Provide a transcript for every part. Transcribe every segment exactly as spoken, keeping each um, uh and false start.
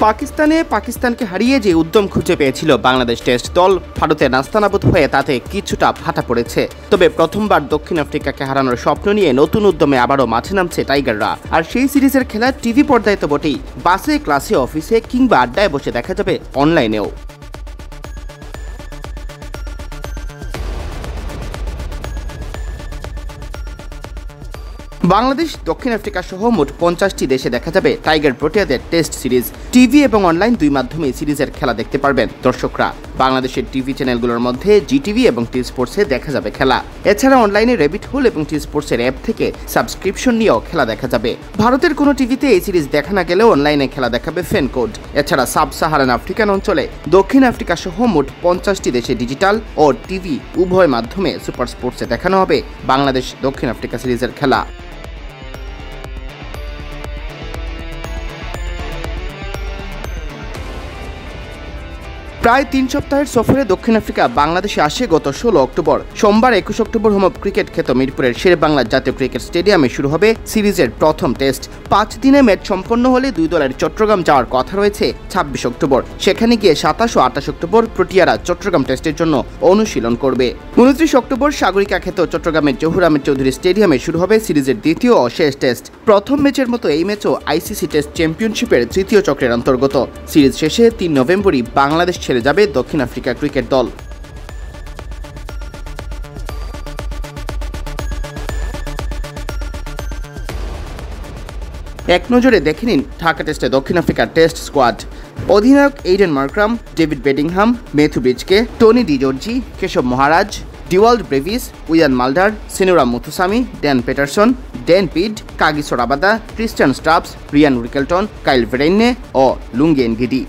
পাকিস্তানে পাকিস্তানকে হারিয়ে যে উদ্যম খুঁজে পেয়েছিল বাংলাদেশ টেস্ট দল ভারতে নাস্তানাবুদ হয়ে তাতে কিছুটা ভাটা পড়েছে। তবে প্রথমবার দক্ষিণ আফ্রিকাকে হারানোর স্বপ্ন নিয়ে নতুন উদ্যমে আবারও মাঠে নামছে টাইগাররা। আর সেই সিরিজের খেলা টিভি পর্দায় তো বটেই, বাসে, ক্লাসে, অফিসে কিংবা আড্ডায় বসে দেখা যাবে অনলাইনেও। বাংলাদেশ, দক্ষিণ আফ্রিকা সহ মোট পঞ্চাশটি দেশে দেখা যাবে টাইগার প্রোটিয়াদের টেস্ট সিরিজ। টিভি এবং অনলাইন দুই মাধ্যমে সিরিজের খেলা দেখতে পারবেন দর্শকরা। বাংলাদেশের টিভি চ্যানেলগুলোর মধ্যে জিটিভি এবং টি স্পোর্টসে দেখা যাবে খেলা। এছাড়া অনলাইনে রেবিট হোল এবং টি স্পোর্টসের অ্যাপ থেকে সাবস্ক্রিপশন নিয়েও খেলা দেখা যাবে। ভারতের কোনো টিভিতে এই সিরিজ দেখা না গেলেও অনলাইনে খেলা দেখাবে ফ্যানকোড। এছাড়া সাব সাহারান আফ্রিকান অঞ্চলে দক্ষিণ আফ্রিকা সহ মোট পঞ্চাশটি দেশে ডিজিটাল ও টিভি উভয় মাধ্যমে সুপার স্পোর্টসে দেখানো হবে বাংলাদেশ দক্ষিণ আফ্রিকা সিরিজের খেলা। প্রায় তিন সপ্তাহের সফরে দক্ষিণ আফ্রিকা বাংলাদেশে আসে গত ষোলো অক্টোবর। সোমবার একুশ অক্টোবর হোমব ক্রিকেট খ্যাত মিরপুরের শেরে বাংলা জাতীয় ক্রিকেট স্টেডিয়ামে শুরু হবে সিরিজের প্রথম টেস্ট। পাঁচ দিনে ম্যাচ সম্পন্ন হলে দুই দলের চট্টগ্রাম যাওয়ার কথা রয়েছে ছাব্বিশ অক্টোবর। সেখানে গিয়ে সাতাশ ও আঠাশ অক্টোবর প্রোটিয়ারা চট্টগ্রাম টেস্টের জন্য অনুশীলন করবে। উনত্রিশ অক্টোবর সাগরিকা খ্যাত চট্টগ্রামের জহুর আহমেদ চৌধুরী স্টেডিয়ামে শুরু হবে সিরিজের দ্বিতীয় ও শেষ টেস্ট। প্রথম ম্যাচের মতো এই ম্যাচও আইসিসি টেস্ট চ্যাম্পিয়নশিপের তৃতীয় চক্রের অন্তর্গত। সিরিজ শেষে তিন নভেম্বরই বাংলাদেশ ছেড়ে যাবে দক্ষিণ আফ্রিকা ক্রিকেট দল। এক নজরে দেখে নিন ঢাকা টেস্টে দক্ষিণ আফ্রিকার টেস্ট স্কোয়াড। অধিনায়ক Aiden Markram, David Bedingham, Matthew Breetzke, Tony de Zorzi, Keshav Maharaj, Dewald Brevis, Wiaan Mulder, Senuran Muthusamy, Dane Paterson, Dane Piedt, Kagiso Rabada, Tristan Stubbs, Ryan Rickelton, Kyle Verreynne ও লুঙ্গি এনগিডি।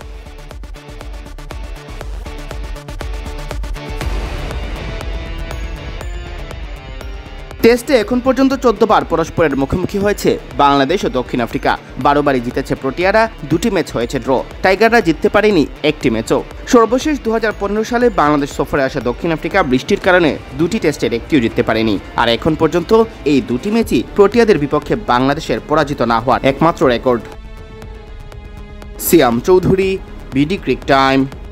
টেস্টে এখন পর্যন্ত চোদ্দ বার পরস্পরের মুখোমুখি হয়েছে বাংলাদেশ ও দক্ষিণ আফ্রিকা। বারো বারই জিতেছে প্রোটিয়ারা, দুটি ম্যাচ হয়েছে ড্র। টাইগাররা জিততে পারেনি একটি ম্যাচও। সর্বশেষ দু হাজার পনেরো সালে বাংলাদেশ সফরে আসা দক্ষিণ আফ্রিকা বৃষ্টির কারণে দুটি টেস্টের একটিও জিততে পারেনি। আর এখন পর্যন্ত এই দুটি ম্যাচই প্রোটিয়াদের বিপক্ষে বাংলাদেশের পরাজিত না হওয়ার একমাত্র রেকর্ড। Siam Chowdhury, BD Cric time.